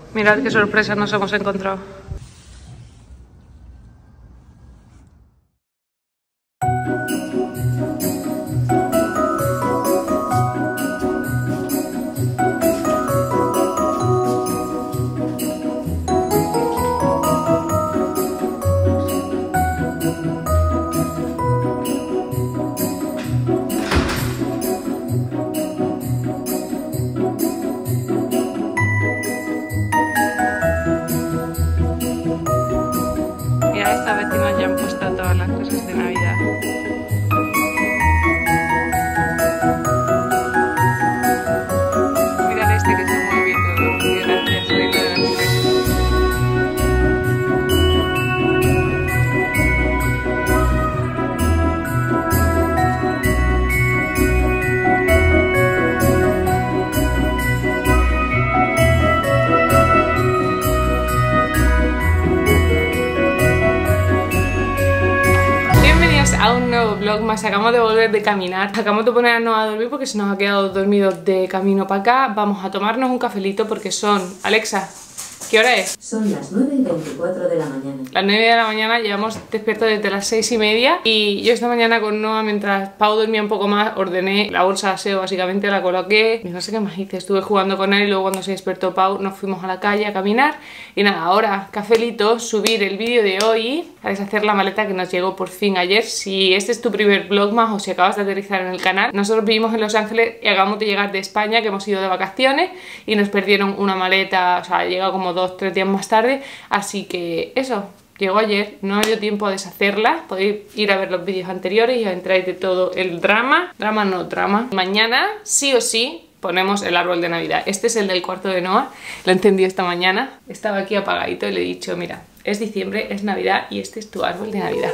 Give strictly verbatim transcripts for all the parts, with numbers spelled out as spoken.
Mirad qué sorpresa nos hemos encontrado. Mira, esta vecina ya han puesto todas las cosas de Navidad. Mirad este que está muy bien todo. Gracias, soy la de la a un nuevo vlog más. Acabamos de volver de caminar, acabamos de ponernos a dormir porque se nos ha quedado dormido de camino para acá. Vamos a tomarnos un cafelito porque son... Alexa, ¿qué hora es? Son las nueve y veinticuatro de la mañana. Las nueve de la mañana, llevamos despiertos desde las seis y media. Y yo esta mañana con Noah, mientras Pau dormía un poco más, ordené la bolsa de aseo, básicamente la coloqué. Y no sé qué más hice, estuve jugando con él y luego cuando se despertó Pau nos fuimos a la calle a caminar. Y nada, ahora cafelito, subir el vídeo de hoy, a deshacer la maleta que nos llegó por fin ayer. Si este es tu primer vlog más o si acabas de aterrizar en el canal, nosotros vivimos en Los Ángeles y acabamos de llegar de España, que hemos ido de vacaciones y nos perdieron una maleta, o sea, llega como dos, tres días más tarde, así que eso, llegó ayer, no me dio tiempo a deshacerla. Podéis ir a ver los vídeos anteriores y os enteráis de todo el drama, drama no drama. Mañana, sí o sí, ponemos el árbol de Navidad. Este es el del cuarto de Noah, lo entendí esta mañana, estaba aquí apagadito y le he dicho, mira, es diciembre, es Navidad y este es tu árbol de Navidad.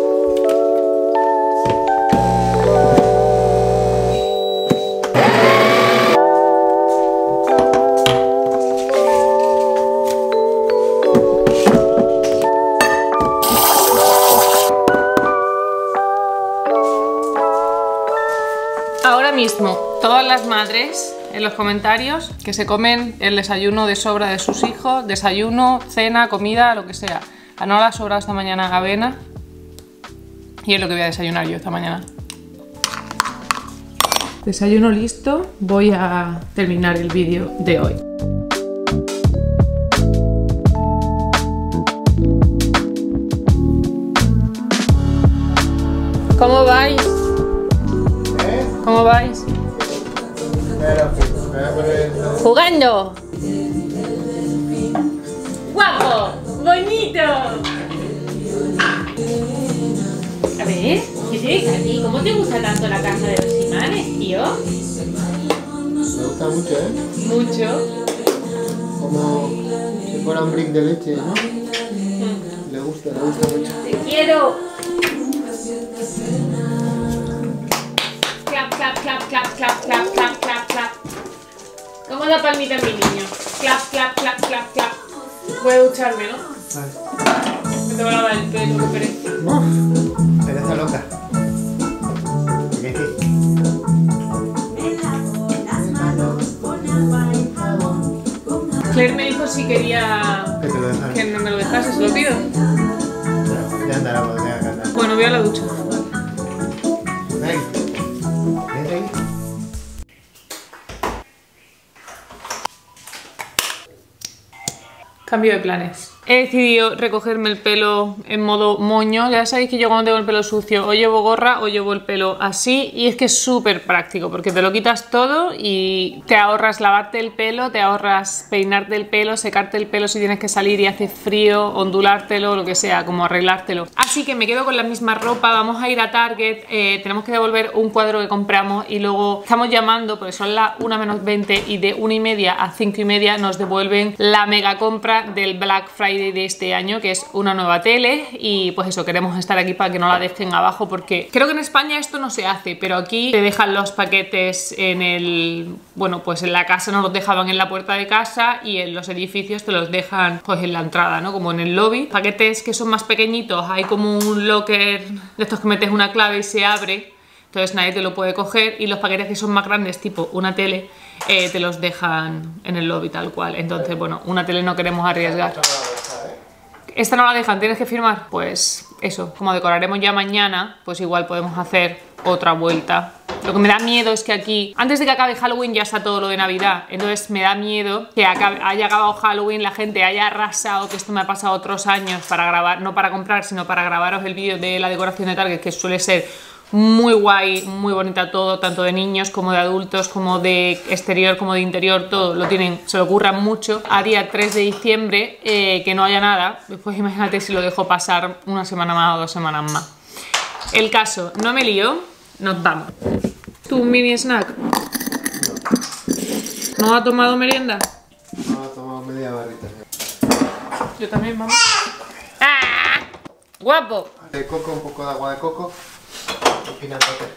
Ahora mismo, todas las madres en los comentarios que se comen el desayuno de sobra de sus hijos, desayuno, cena, comida, lo que sea. A Noah le ha sobrado esta mañana avena y es lo que voy a desayunar yo esta mañana. Desayuno listo, voy a terminar el vídeo de hoy. ¿Cómo vais? ¿Cómo vais? ¡Jugando! ¡Guapo! ¡Bonito! A ver, ¿qué tienes a ti? ¿Cómo te gusta tanto la casa de los imanes, tío? Me gusta mucho, ¿eh? Mucho. Como si fuera un brick de leche, ¿no? Mm. Le gusta, le gusta mucho. ¡Te quiero! Clap, clap, clap, clap, clap, clap, clap, clap, clap. ¿Cómo da palmita mi niño? Clap, clap, clap, clap, clap. Voy a ducharme, ¿no? Vale. Me tengo que lavar el pelo, qué pereza. Uf, pereza loca. ¿Qué sí? Claire me dijo si quería Que te lo dejan. que no me lo dejase, se lo pido. Ya, ya andará cuando tenga que andar. Bueno, voy a la ducha. Ven. Vente ahí. Cambio de planes. He decidido recogerme el pelo en modo moño. Ya sabéis que yo cuando tengo el pelo sucio o llevo gorra o llevo el pelo así. Y es que es súper práctico porque te lo quitas todo y te ahorras lavarte el pelo, te ahorras peinarte el pelo, secarte el pelo si tienes que salir y hace frío, ondulártelo, lo que sea, como arreglártelo. Así que me quedo con la misma ropa. Vamos a ir a Target, eh, tenemos que devolver un cuadro que compramos y luego estamos llamando porque son las una menos veinte y de una y media a cinco y media nos devuelven la mega compra del Black Friday de este año, que es una nueva tele. Y pues eso, queremos estar aquí para que no la dejen abajo porque creo que en España esto no se hace, pero aquí te dejan los paquetes en el... bueno, pues en la casa nos los dejaban en la puerta de casa y en los edificios te los dejan pues en la entrada, ¿no? Como en el lobby. Paquetes que son más pequeñitos, hay como un locker de estos que metes una clave y se abre, entonces nadie te lo puede coger, y los paquetes que son más grandes, tipo una tele, eh, te los dejan en el lobby tal cual. Entonces, bueno, una tele no queremos arriesgar. ¿Esta no la dejan? ¿Tienes que firmar? Pues eso, como decoraremos ya mañana, pues igual podemos hacer otra vuelta. Lo que me da miedo es que aquí, antes de que acabe Halloween, ya está todo lo de Navidad. Entonces me da miedo que acabe, haya acabado Halloween, la gente haya arrasado, que esto me ha pasado otros años para grabar, no para comprar, sino para grabaros el vídeo de la decoración de Target, que suele ser muy guay, muy bonita todo, tanto de niños como de adultos, como de exterior, como de interior, todo lo tienen, se lo curran mucho. A día tres de diciembre, eh, que no haya nada, pues imagínate si lo dejo pasar una semana más o dos semanas más. El caso, no me lío, nos vamos. ¿Tu mini snack? ¿No ha tomado merienda? No, ha tomado media barrita. Yo también, mamá. ¡Ah! ¡Guapo! De coco, un poco de agua de coco y peanut butter.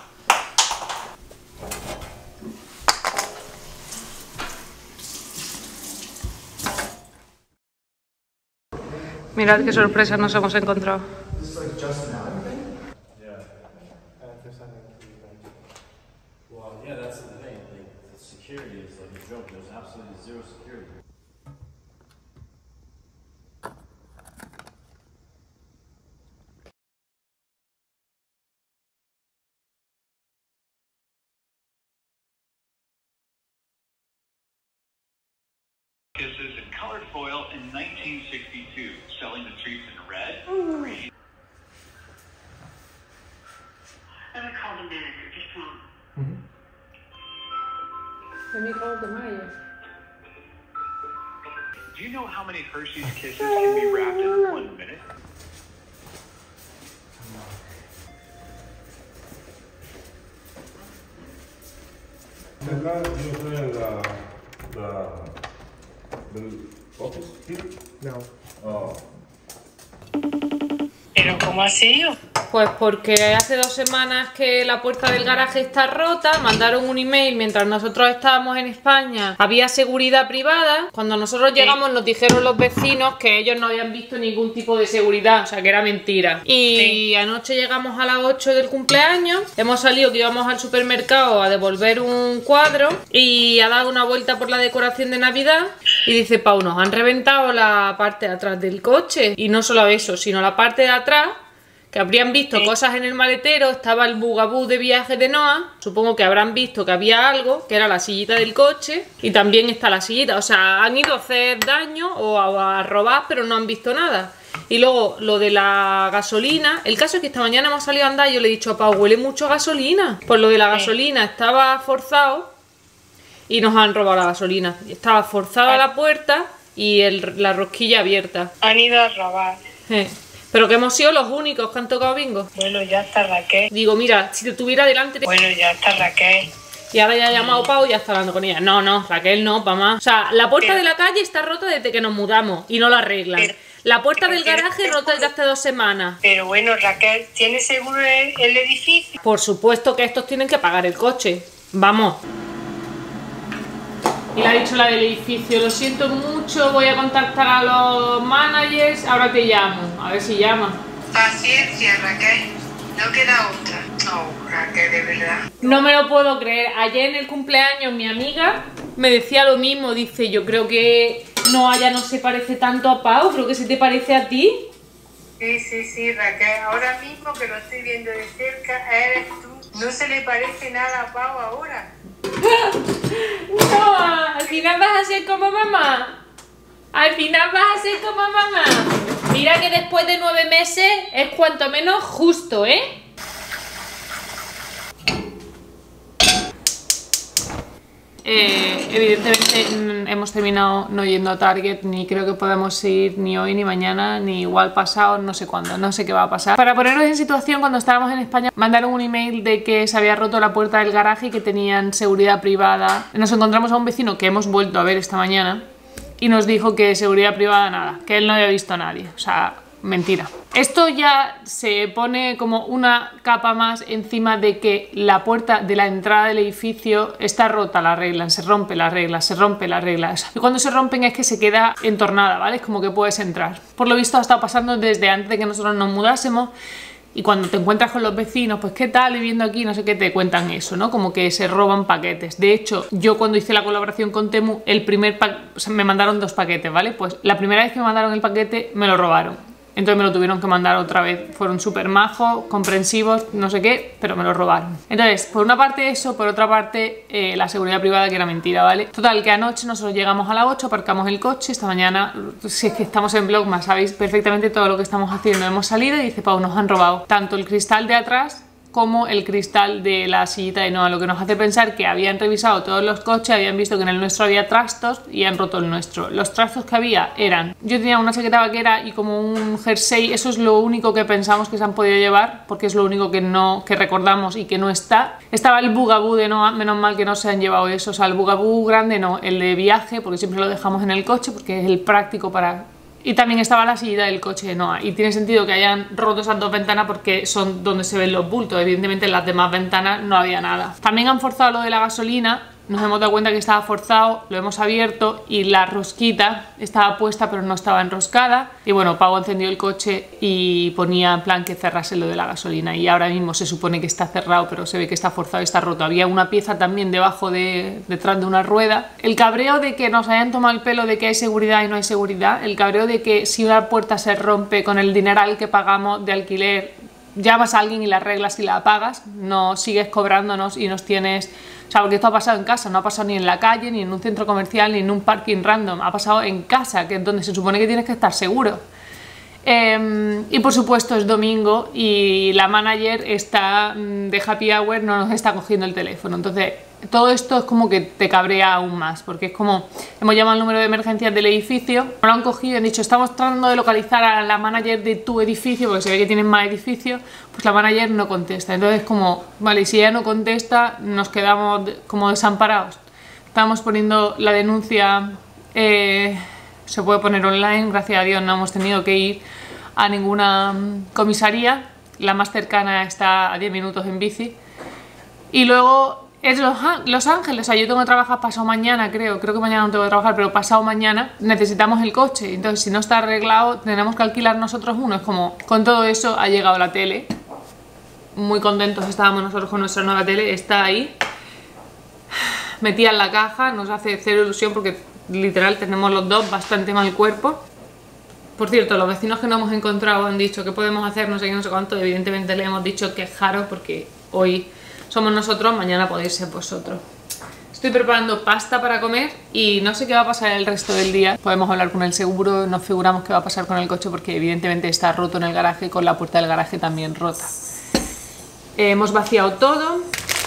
Mirad qué sorpresa nos hemos encontrado. Kisses in colored foil in nineteen sixty-two, selling the treats in red, green. Let me call the manager, just a moment. Mm-hmm. Let me call the manager. Do you know how many Hershey's Kisses can be wrapped in one minute? Acá yo estoy en la, la del office here. No. Oh. ¿Pero cómo ha sido? Pues porque hace dos semanas que la puerta del garaje está rota, mandaron un email mientras nosotros estábamos en España, había seguridad privada. Cuando nosotros llegamos nos dijeron los vecinos que ellos no habían visto ningún tipo de seguridad, o sea que era mentira. Y sí. Anoche llegamos a las ocho del cumpleaños, hemos salido que íbamos al supermercado a devolver un cuadro y ha dado una vuelta por la decoración de Navidad y dice: Pau, nos han reventado la parte de atrás del coche. Y no solo eso, sino la parte de atrás, que habrían visto sí. cosas en el maletero, estaba el bugabú de viaje de Noah, supongo que habrán visto que había algo, que era la sillita del coche, y también está la sillita, o sea, han ido a hacer daño o a, a robar, pero no han visto nada. Y luego, lo de la gasolina, el caso es que esta mañana hemos salido a andar y yo le he dicho a Pau, huele mucho a gasolina. Pues lo de la gasolina sí. estaba forzado y nos han robado la gasolina. Estaba forzada ah. la puerta y el, la rosquilla abierta. Han ido a robar. Eh. Pero que hemos sido los únicos que han tocado bingo. Bueno, ya está Raquel. Digo, mira, si te tuviera delante... Te... Bueno, ya está Raquel. Y ahora ya ha llamado Pau y ya está hablando con ella. No, no, Raquel no, pa' más. O sea, la puerta pero... de la calle está rota desde que nos mudamos y no la arreglan. Pero... La puerta del garaje rota desde hace dos semanas. Pero bueno, Raquel, ¿tiene seguro el, el edificio? Por supuesto que estos tienen que pagar el coche. Vamos. Y le ha dicho la del edificio: lo siento mucho, voy a contactar a los managers, ahora te llamo, a ver si llama. Paciencia, Raquel, no queda otra. No, Raquel, de verdad. No me lo puedo creer. Ayer en el cumpleaños mi amiga me decía lo mismo, dice: yo creo que Noah ya no se parece tanto a Pau, creo que se te parece a ti. Sí, sí, sí, Raquel, ahora mismo que lo estoy viendo de cerca, eres tú. No se le parece nada a Pau ahora. No, al final vas a ser como mamá. Al final vas a ser como mamá. Mira que después de nueve meses es cuanto menos justo, ¿eh? Eh, evidentemente hemos terminado no yendo a Target, ni creo que podamos ir ni hoy ni mañana, ni igual pasado, no sé cuándo, no sé qué va a pasar. Para ponernos en situación, cuando estábamos en España mandaron un email de que se había roto la puerta del garaje y que tenían seguridad privada. Nos encontramos a un vecino que hemos vuelto a ver esta mañana y nos dijo que seguridad privada nada, que él no había visto a nadie, o sea, mentira. Esto ya se pone como una capa más encima de que la puerta de la entrada del edificio está rota, la arreglan, se rompe la regla, se rompe la regla. Y cuando se rompen es que se queda entornada, ¿vale? Es como que puedes entrar. Por lo visto ha estado pasando desde antes de que nosotros nos mudásemos Y cuando te encuentras con los vecinos, pues qué tal viviendo aquí, no sé qué, te cuentan eso, ¿no? Como que se roban paquetes. De hecho, yo cuando hice la colaboración con Temu, el primer pa- o sea, me mandaron dos paquetes, ¿vale? Pues la primera vez que me mandaron el paquete, me lo robaron. Entonces me lo tuvieron que mandar otra vez. Fueron súper majos, comprensivos, no sé qué, pero me lo robaron. Entonces, por una parte eso, por otra parte eh, la seguridad privada, que era mentira, ¿vale? Total, que anoche nosotros llegamos a las ocho, aparcamos el coche. Esta mañana, si es que estamos en Vlogmas, sabéis perfectamente todo lo que estamos haciendo. Hemos salido y dice, Pau, nos han robado tanto el cristal de atrás como el cristal de la sillita de Noah, lo que nos hace pensar que habían revisado todos los coches, habían visto que en el nuestro había trastos y han roto el nuestro. Los trastos que había eran, yo tenía una chaqueta vaquera y como un jersey, eso es lo único que pensamos que se han podido llevar, porque es lo único que no que recordamos y que no está. Estaba el bugaboo de Noah, menos mal que no se han llevado eso, o sea, el bugaboo grande no, el de viaje, porque siempre lo dejamos en el coche, porque es el práctico para... Y también estaba la sillita del coche de Noah. Y tiene sentido que hayan roto esas dos ventanas porque son donde se ven los bultos. Evidentemente en las demás ventanas no había nada. También han forzado lo de la gasolina. Nos hemos dado cuenta que estaba forzado, lo hemos abierto y la rosquita estaba puesta pero no estaba enroscada. Y bueno, Pau encendió el coche y ponía en plan que cerrase lo de la gasolina. Y ahora mismo se supone que está cerrado, pero se ve que está forzado y está roto. Había una pieza también debajo de, detrás de una rueda. El cabreo de que nos hayan tomado el pelo de que hay seguridad y no hay seguridad. El cabreo de que si una puerta se rompe con el dineral que pagamos de alquiler, llamas a alguien y la arreglas y la pagas. No sigues cobrándonos y nos tienes... O sea, porque esto ha pasado en casa, no ha pasado ni en la calle, ni en un centro comercial, ni en un parking random. Ha pasado en casa, que es donde se supone que tienes que estar seguro. Eh, y por supuesto es domingo y la manager está de happy hour, no nos está cogiendo el teléfono. Entonces todo esto es como que te cabrea aún más, porque es como, hemos llamado al número de emergencias del edificio, no lo han cogido y han dicho, estamos tratando de localizar a la manager de tu edificio, porque se ve que tienen más edificios, pues la manager no contesta. Entonces como, vale, si ella no contesta, nos quedamos como desamparados. Estamos poniendo la denuncia, eh, se puede poner online, gracias a Dios no hemos tenido que ir a ninguna comisaría, la más cercana está a diez minutos en bici. Y luego es Los, Los Ángeles, o sea, yo tengo que trabajar pasado mañana, creo, creo que mañana no tengo que trabajar, pero pasado mañana necesitamos el coche, entonces si no está arreglado tenemos que alquilar nosotros uno. Es como, con todo eso ha llegado la tele, muy contentos estábamos nosotros con nuestra nueva tele, está ahí, metida en la caja, nos hace cero ilusión porque literal tenemos los dos bastante mal cuerpo. Por cierto, los vecinos que no hemos encontrado han dicho que podemos hacer no sé qué, no sé cuánto. Evidentemente le hemos dicho quejaros porque hoy somos nosotros, mañana podéis ser vosotros. Estoy preparando pasta para comer y no sé qué va a pasar el resto del día. Podemos hablar con el seguro, nos figuramos qué va a pasar con el coche porque evidentemente está roto en el garaje, con la puerta del garaje también rota. Eh, hemos vaciado todo.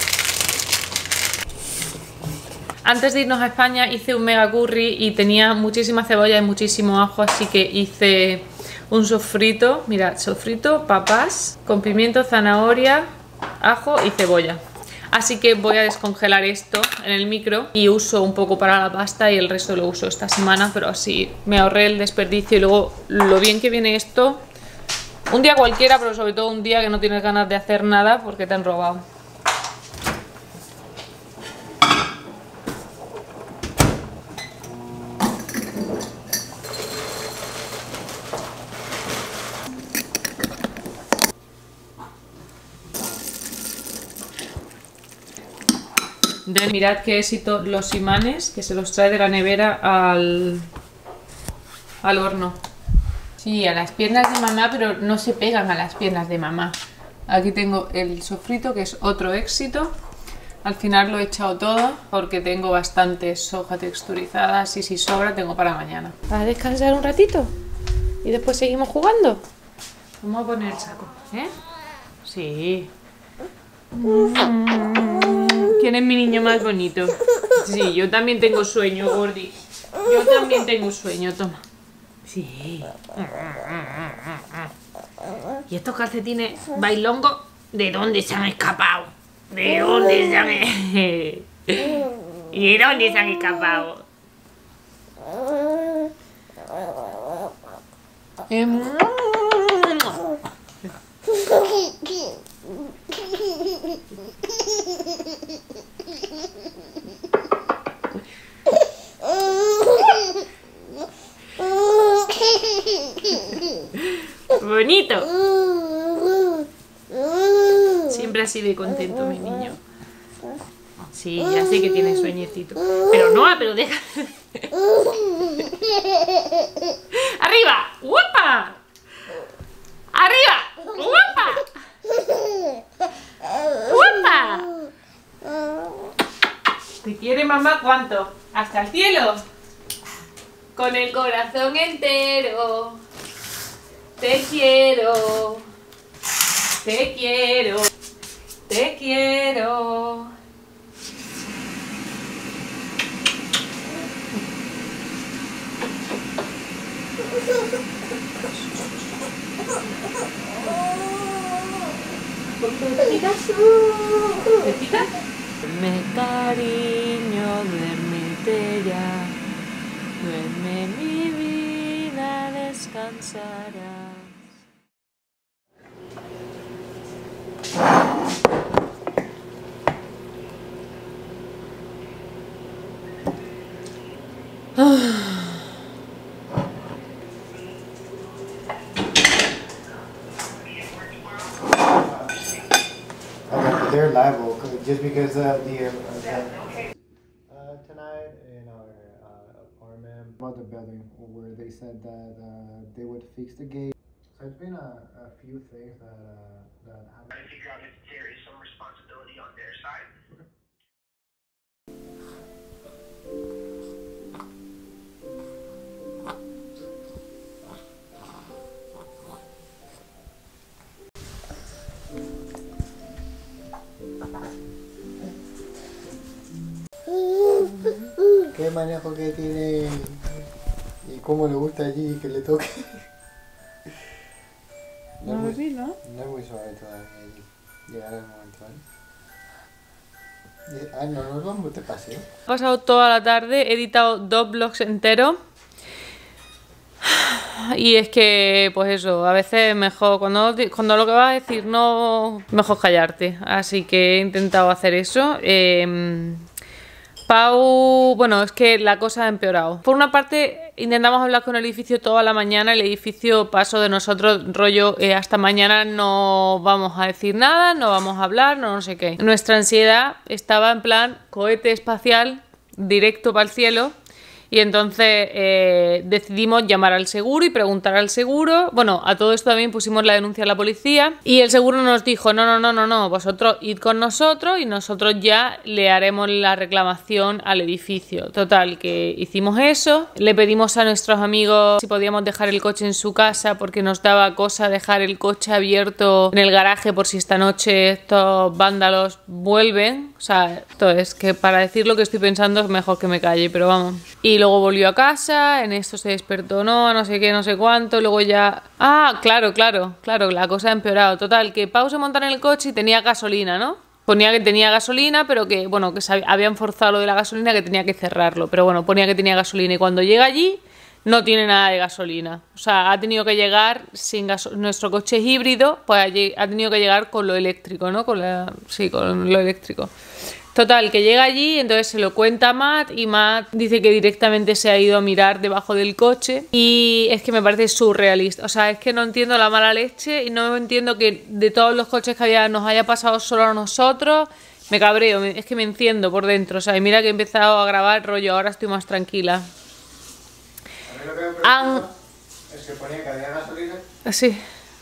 Antes de irnos a España hice un mega curry y tenía muchísima cebolla y muchísimo ajo, así que hice un sofrito, mirad, sofrito, papas, con pimiento, zanahoria, ajo y cebolla. Así que voy a descongelar esto en el micro y uso un poco para la pasta y el resto lo uso esta semana, pero así me ahorré el desperdicio y luego lo bien que viene esto. Un día cualquiera, pero sobre todo un día que no tienes ganas de hacer nada porque te han robado. Entonces, mirad qué éxito los imanes, que se los trae de la nevera al, al horno. Sí, a las piernas de mamá, pero no se pegan a las piernas de mamá. Aquí tengo el sofrito, que es otro éxito. Al final lo he echado todo porque tengo bastantes soja texturizadas y si sobra tengo para mañana. ¿Para descansar un ratito? ¿Y después seguimos jugando? Vamos a poner el saco, ¿eh? Sí. ¿Quién es mi niño más bonito? Sí, yo también tengo sueño, Gordi. Yo también tengo sueño, toma. Sí. ¿Y estos calcetines bailongos? ¿De dónde se han escapado? ¿De dónde se han... ¿Y de dónde se han escapado? Bonito. siempre así de contento, mi niño. Sí, ya sé que tiene sueñecito. Pero no, pero deja... ¡Arriba! ¡Guapa! ¡Arriba! ¡Guapa! ¡Guapa! ¿Te quiere mamá cuánto? ¿Hasta el cielo? Con el corazón entero. Te quiero. Te quiero. Te quiero. ¿Tetita? ¿Tetita? Duerme, cariño, duérmete ya. Duerme, mi vida, descansarás. They're liable just because of the uh, uh, tonight in our uh, apartment, about the building where they said that uh, they would fix the gate. So it's been a, a few things that uh, that happen. I figure out if there is some responsibility on their side. Qué manejo que tiene y cómo le gusta allí que le toque. No, No, es sí, muy, ¿no? no es muy suave todavía allí. Llegará el momento, ¿eh? Ah, no, nos vamos de paseo. He pasado toda la tarde, he editado dos vlogs enteros. Y es que, pues eso, a veces mejor, cuando, cuando lo que vas a decir no, mejor callarte. Así que he intentado hacer eso. Eh, Pau, bueno, es que la cosa ha empeorado. Por una parte, intentamos hablar con el edificio toda la mañana. El edificio pasó de nosotros, rollo, eh, hasta mañana no vamos a decir nada, no vamos a hablar, no, no sé qué. Nuestra ansiedad estaba en plan cohete espacial, directo para el cielo. Y entonces eh, decidimos llamar al seguro y preguntar al seguro. Bueno, a todo esto también pusimos la denuncia a la policía. Y el seguro nos dijo, no, no, no, no, no, vosotros id con nosotros y nosotros ya le haremos la reclamación al edificio. Total, que hicimos eso. Le pedimos a nuestros amigos si podíamos dejar el coche en su casa porque nos daba cosa dejar el coche abierto en el garaje por si esta noche estos vándalos vuelven. O sea, esto es que para decir lo que estoy pensando es mejor que me calle, pero vamos. Y luego volvió a casa, en esto se despertó, no, no sé qué, no sé cuánto, luego ya... Ah, claro, claro, claro, la cosa ha empeorado. Total, que Pau se monta en el coche y tenía gasolina, ¿no? Ponía que tenía gasolina, pero que, bueno, que habían forzado lo de la gasolina, que tenía que cerrarlo. Pero bueno, ponía que tenía gasolina y cuando llega allí no tiene nada de gasolina. O sea, ha tenido que llegar sin gasolina. Nuestro coche es híbrido, pues allí ha tenido que llegar con lo eléctrico, ¿no? Con la... Sí, con lo eléctrico. Total, que llega allí, entonces se lo cuenta a Matt y Matt dice que directamente se ha ido a mirar debajo del coche y es que me parece surrealista. O sea, es que no entiendo la mala leche y no entiendo que de todos los coches que había nos haya pasado solo a nosotros. Me cabreo, es que me enciendo por dentro. O sea, y mira que he empezado a grabar rollo, ahora estoy más tranquila. A mí lo que me preocupa An... es que ponía que había gasolina Sí.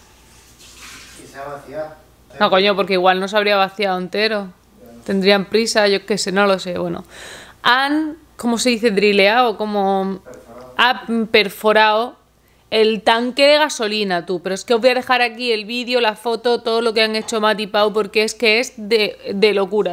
y se ha vaciado. No, coño, porque igual no se habría vaciado entero. Tendrían prisa, yo qué sé, no lo sé. Bueno, han, ¿cómo se dice? Drileado, como ha perforado el tanque de gasolina, tú. Pero es que os voy a dejar aquí el vídeo, la foto, todo lo que han hecho Matt y Pau, porque es que es de, de locura.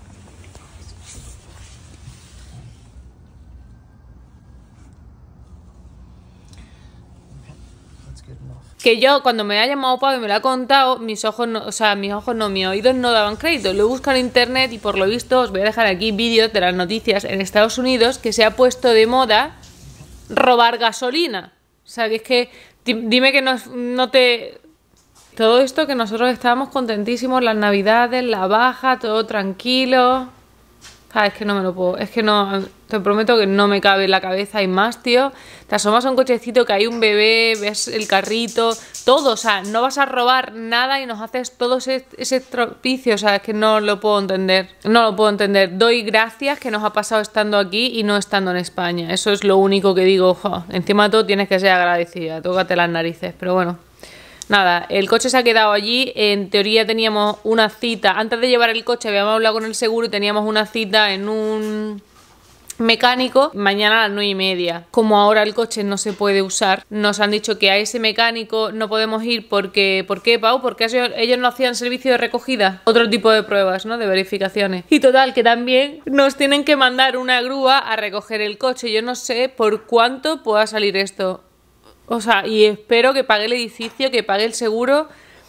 Que yo, cuando me ha llamado Pau y me lo ha contado, mis ojos no, o sea, mis ojos no, mis oídos no daban crédito. Lo he buscado en internet y por lo visto os voy a dejar aquí vídeos de las noticias en Estados Unidos que se ha puesto de moda robar gasolina. O sea, que es que, dime que no, no te... Todo esto que nosotros estábamos contentísimos, las navidades, la baja, todo tranquilo. Ah, es que no me lo puedo, es que no, te prometo que no me cabe en la cabeza y más, tío. Te asomas a un cochecito que hay un bebé, ves el carrito, todo, o sea, no vas a robar nada y nos haces todo ese, ese tropicio, o sea, es que no lo puedo entender, no lo puedo entender. Doy gracias que nos ha pasado estando aquí y no estando en España, eso es lo único que digo, jo, encima de todo tienes que ser agradecida, tócate las narices, pero bueno. Nada, el coche se ha quedado allí, en teoría teníamos una cita, antes de llevar el coche habíamos hablado con el seguro y teníamos una cita en un mecánico mañana a las nueve y media. Como ahora el coche no se puede usar, nos han dicho que a ese mecánico no podemos ir porque... ¿Por qué, Pau? Porque ellos, ellos no hacían servicio de recogida, otro tipo de pruebas, ¿no? De verificaciones. Y total, que también nos tienen que mandar una grúa a recoger el coche. Yo no sé por cuánto pueda salir esto. O sea, y espero que pague el edificio, que pague el seguro.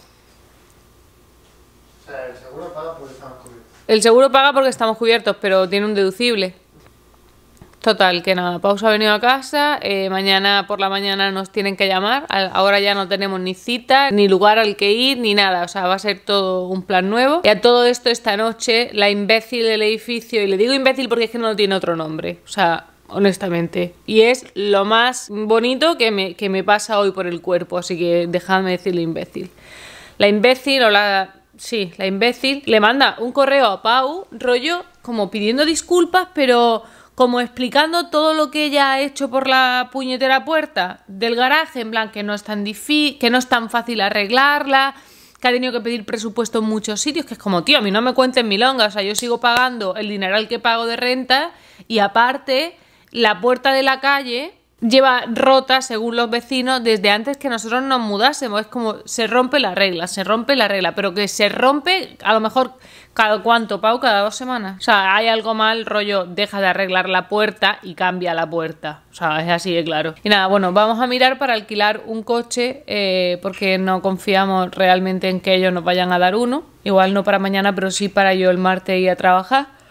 O sea, el seguro paga porque estamos cubiertos. El seguro paga porque estamos cubiertos, pero tiene un deducible. Total, que nada, Pau se ha venido a casa, eh, mañana por la mañana nos tienen que llamar, ahora ya no tenemos ni cita, ni lugar al que ir, ni nada, o sea, va a ser todo un plan nuevo. Y a todo esto esta noche, la imbécil del edificio, y le digo imbécil porque es que no tiene otro nombre, o sea... honestamente, y es lo más bonito que me, que me pasa hoy por el cuerpo, así que dejadme decirle imbécil. La imbécil o la... sí, la imbécil le manda un correo a Pau, rollo, como pidiendo disculpas, pero como explicando todo lo que ella ha hecho por la puñetera puerta del garaje, en plan que no es tan difícil, que no es tan fácil arreglarla, que ha tenido que pedir presupuesto en muchos sitios, que es como, tío, a mí no me cuenten milongas, o sea, yo sigo pagando el dineral que pago de renta y aparte... la puerta de la calle lleva rota, según los vecinos, desde antes que nosotros nos mudásemos. Es como, se rompe la regla, se rompe la regla, pero que se rompe a lo mejor cada cuánto, Pau, cada dos semanas. O sea, hay algo mal, rollo, deja de arreglar la puerta y cambia la puerta. O sea, es así de claro. Y nada, bueno, vamos a mirar para alquilar un coche eh, porque no confiamos realmente en que ellos nos vayan a dar uno. Igual no para mañana, pero sí para yo el martes ir a trabajar.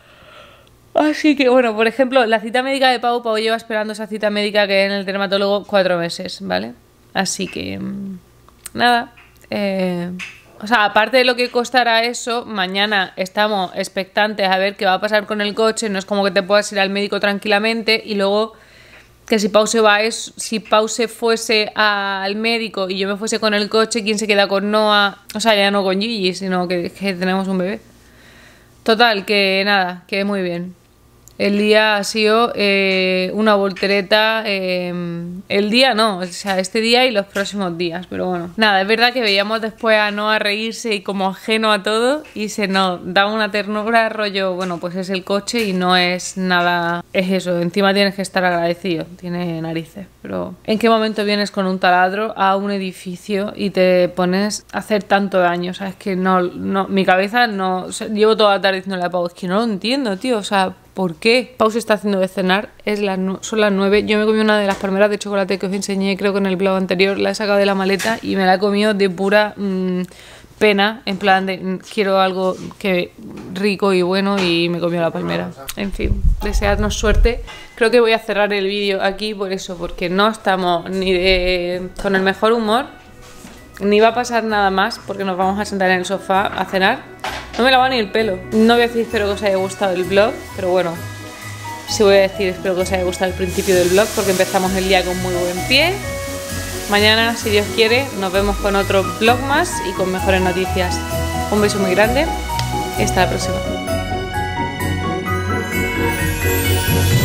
Así que, bueno, por ejemplo, la cita médica de Pau, Pau lleva esperando esa cita médica que en el dermatólogo cuatro meses, ¿vale? Así que, nada, eh, o sea, aparte de lo que costará eso, mañana estamos expectantes a ver qué va a pasar con el coche, no es como que te puedas ir al médico tranquilamente y luego que si Pau se va es, si Pau se fuese al médico y yo me fuese con el coche, ¿quién se queda con Noah? O sea, ya no con Gigi, sino que, que tenemos un bebé. Total, que nada, que muy bien. El día ha sido eh, una voltereta, eh, el día no, o sea, este día y los próximos días, pero bueno. Nada, es verdad que veíamos después a Noah reírse y como ajeno a todo y se nos daba una ternura, rollo, bueno, pues es el coche y no es nada, es eso, encima tienes que estar agradecido, tiene narices, pero ¿en qué momento vienes con un taladro a un edificio y te pones a hacer tanto daño? O sea, es que no, no mi cabeza no, o sea, llevo toda la tarde diciéndole a Pau, es que no lo entiendo, tío, o sea... ¿Por qué? Pau se está haciendo de cenar, es las son las nueve. Yo me comí una de las palmeras de chocolate que os enseñé, creo que en el blog anterior, la he sacado de la maleta y me la he comido de pura mmm, pena, en plan de mmm, quiero algo que rico y bueno y me comió la palmera. En fin, deseadnos suerte. Creo que voy a cerrar el vídeo aquí por eso, porque no estamos ni de, con el mejor humor, ni va a pasar nada más, porque nos vamos a sentar en el sofá a cenar. No me lavo ni el pelo. No voy a decir espero que os haya gustado el vlog, pero bueno, sí voy a decir espero que os haya gustado el principio del vlog, porque empezamos el día con muy buen pie. Mañana, si Dios quiere, nos vemos con otro vlog más y con mejores noticias. Un beso muy grande y hasta la próxima.